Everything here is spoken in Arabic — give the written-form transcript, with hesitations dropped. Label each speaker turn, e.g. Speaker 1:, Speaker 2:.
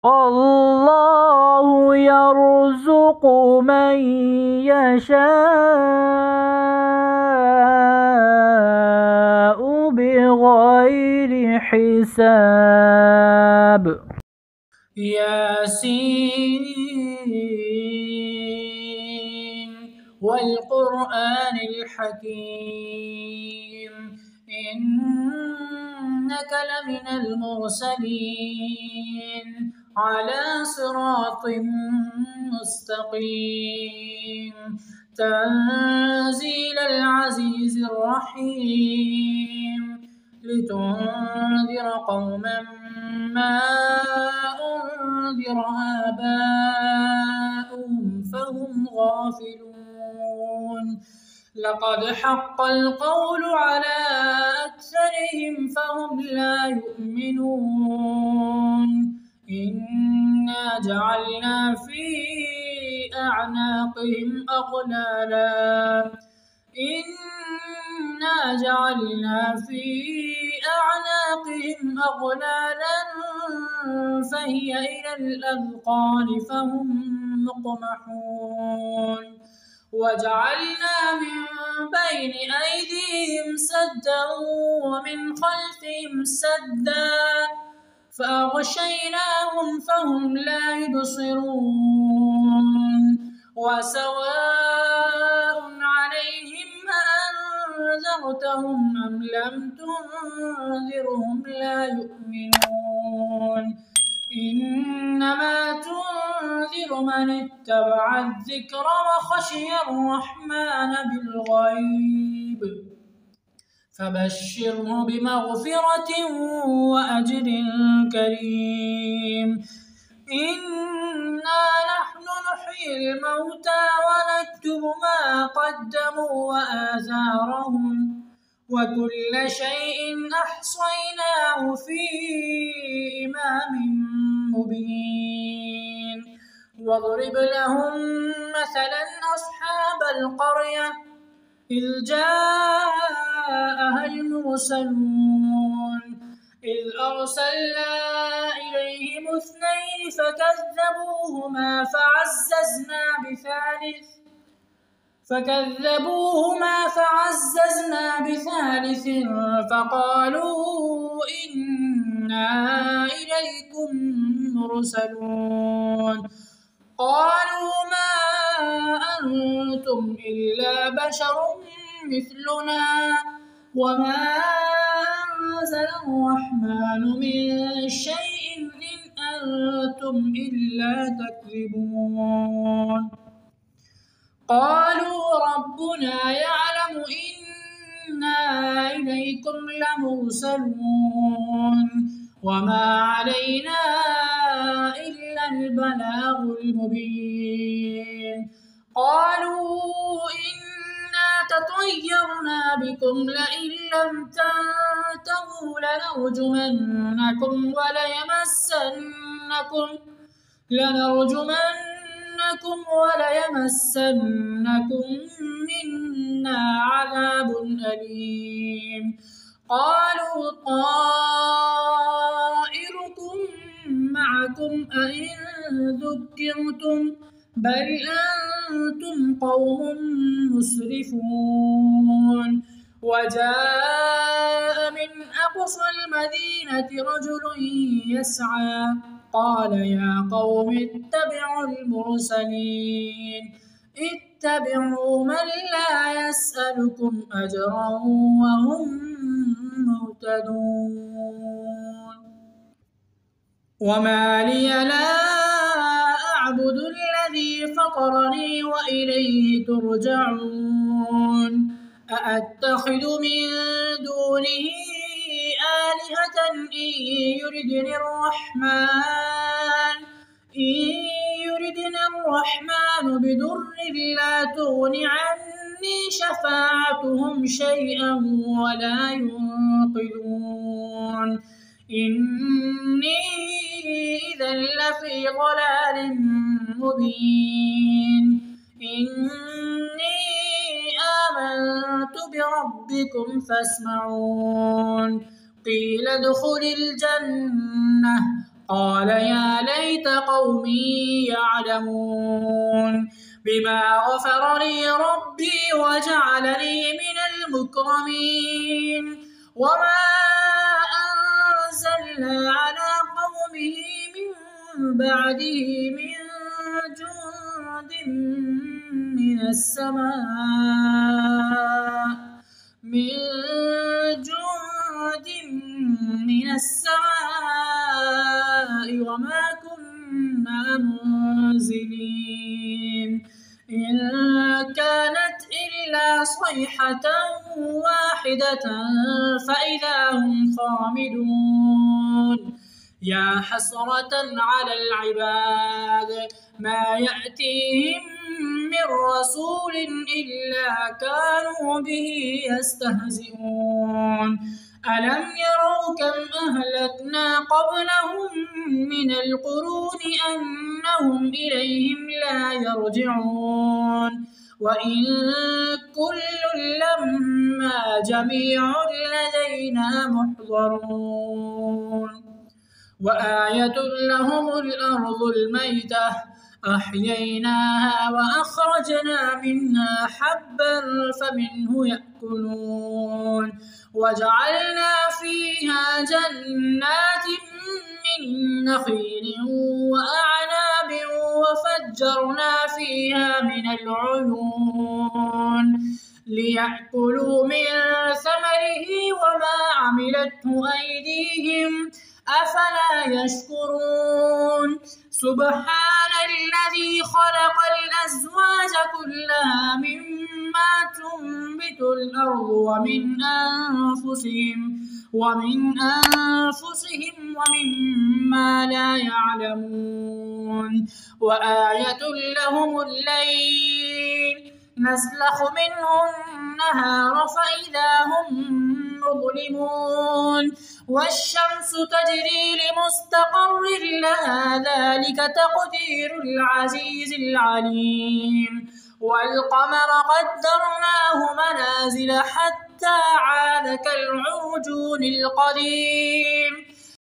Speaker 1: الله يرزق من يشاء بغير حساب. ياسين والقرآن الحكيم إنك لمن المرسلين على صراط مستقيم تنزيل العزيز الرحيم لتنذر قوما ما أنذر آباؤهم فهم غافلون لقد حق القول على أكثرهم فهم لا يؤمنون إنا جعلنا في أعناقهم أغلالا فهي إلى الأذقان فهم مقمحون وجعلنا من بين أيديهم سدا ومن خلفهم سدا فأغشيناهم فهم لا يبصرون وسواء عليهم أأنذرتهم أم لم تنذرهم لا يؤمنون إنما تنذر من اتبع الذكر وخشي الرحمن بالغيب فبشره بمغفرة وأجر كريم إنا نحن نحيي الموتى ونكتب ما قدموا وآثارهم وكل شيء أحصيناه في إمام مبين واضرب لهم مثلا أصحاب القرية إذ جاءها المرسلون إذ أرسلنا إليهم اثنين فكذبوهما فعززنا بثالث فقالوا إنا إليكم مرسلون قالوا ما أنتم إلا بشر مثلنا وما أنزل الرحمن من شيء إن أنتم إلا تكذبون قالوا ربنا يعلم إنا إليكم لمرسلون وما علينا إلا البلاغ المبين قالوا إنا تطيرنا بكم لئن لم تنتهوا لنرجمنكم وليمسنكم منا عذاب أليم قالوا طائركم معكم أئن ذكرتم بل أنتم قوم مسرفون وجاء من أقصى المدينة رجل يسعى قال يا قوم اتبعوا المرسلين اتبعوا من لا يسألكم أجرا وهم مهتدون وما لي لا أعبد الذي فطرني وإليه ترجعون أأتخذ من دونه آلهة إن يردني الرحمن بضر لا تغن عني شفاعتهم شيئا ولا ينقذون إني إذا لفي ضلال مبين إني آمنت بربكم فاسمعون قيل ادخل الجنة قال يا ليت قومي يعلمون بما غفر لي ربي وجعلني من المكرمين وما أنزلنا على قومه من بعده من جند من السماء وما كنا منزلين إن كانت إلا صيحة واحدة فإذا هم خامدون يا حسرة على العباد ما يأتيهم من رسول إلا كانوا به يستهزئون ألم يروا كم أهلكنا قبلهم من القرون أنهم إليهم لا يرجعون وإن كل لما جميع لدينا محضرون وآية لهم الأرض الميتة أحييناها وأخرجنا منها حبا فمنه يأكلون وجعلنا فيها جنات من نخيل وأعناب وفجرنا فيها من العيون ليأكلوا من ثمره وما عملته أيديهم أفلا يشكرون سبحان الذي خلق الأزواج كلها مما تنبت الأرض ومن أنفسهم ومما لا يعلمون وآية لهم الليل نسلخ منه النهار فإذا هم مظلمون والشمس تجري لمستقر لها ذلك تقدير العزيز العليم والقمر قدرناه منازل حتى عاد كالعرجون القديم